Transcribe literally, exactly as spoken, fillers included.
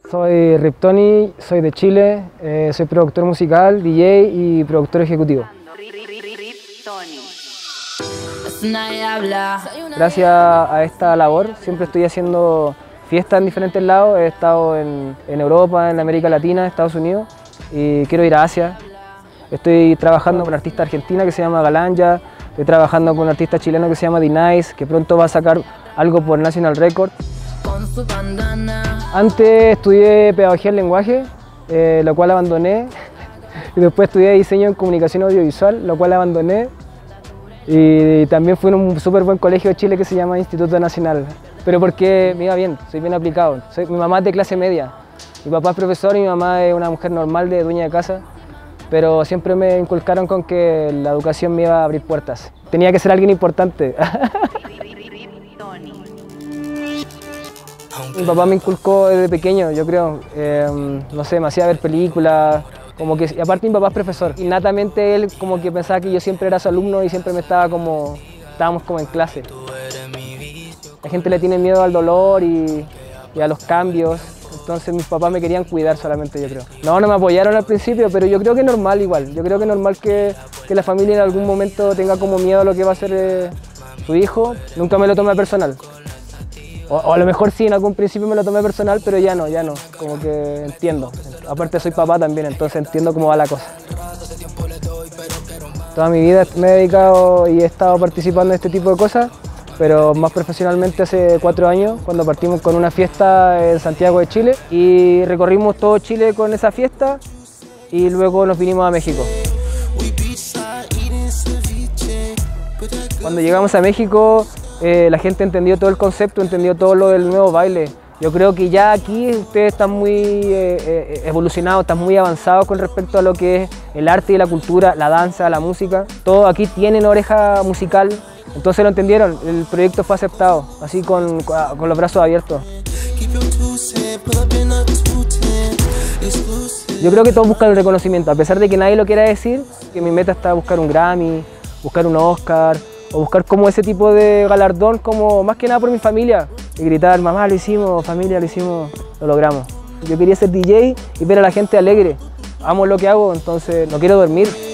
Soy Riptoni, soy de Chile, eh, soy productor musical, D J y productor ejecutivo. Gracias a esta labor siempre estoy haciendo fiestas en diferentes lados. He estado en, en Europa, en América Latina, Estados Unidos y quiero ir a Asia. Estoy trabajando con una artista argentina que se llama Galanja, estoy trabajando con un artista chileno que se llama D-Nice, que pronto va a sacar algo por National Records. Antes estudié pedagogía en lenguaje, eh, lo cual abandoné, y después estudié diseño en comunicación audiovisual, lo cual abandoné, y también fui en un súper buen colegio de Chile que se llama Instituto Nacional, pero porque me iba bien, soy bien aplicado. Soy, mi mamá es de clase media, mi papá es profesor y mi mamá es una mujer normal de dueña de casa, pero siempre me inculcaron con que la educación me iba a abrir puertas. Tenía que ser alguien importante. Mi papá me inculcó desde pequeño, yo creo, eh, no sé, me hacía ver películas, como que, y aparte mi papá es profesor, innatamente él como que pensaba que yo siempre era su alumno y siempre me estaba como, estábamos como en clase. La gente le tiene miedo al dolor y, y a los cambios, entonces mis papás me querían cuidar solamente, yo creo. No, no me apoyaron al principio, pero yo creo que es normal igual, yo creo que es normal que, que la familia en algún momento tenga como miedo a lo que va a ser eh, su hijo. Nunca me lo tomé personal. O, o a lo mejor sí, en algún principio me lo tomé personal, pero ya no, ya no, como que entiendo. Aparte soy papá también, entonces entiendo cómo va la cosa. Toda mi vida me he dedicado y he estado participando en este tipo de cosas, pero más profesionalmente hace cuatro años, cuando partimos con una fiesta en Santiago de Chile y recorrimos todo Chile con esa fiesta y luego nos vinimos a México. Cuando llegamos a México, Eh, la gente entendió todo el concepto, entendió todo lo del nuevo baile. Yo creo que ya aquí ustedes están muy eh, eh, evolucionados, están muy avanzados con respecto a lo que es el arte y la cultura, la danza, la música. Todos aquí tienen oreja musical, entonces lo entendieron, el proyecto fue aceptado, así con, con los brazos abiertos. Yo creo que todos buscan el reconocimiento, a pesar de que nadie lo quiera decir, que mi meta está buscar un Grammy, buscar un Oscar, o buscar como ese tipo de galardón, como más que nada por mi familia, y gritar, mamá lo hicimos, familia lo hicimos, lo logramos. Yo quería ser D J y ver a la gente alegre, amo lo que hago, entonces no quiero dormir.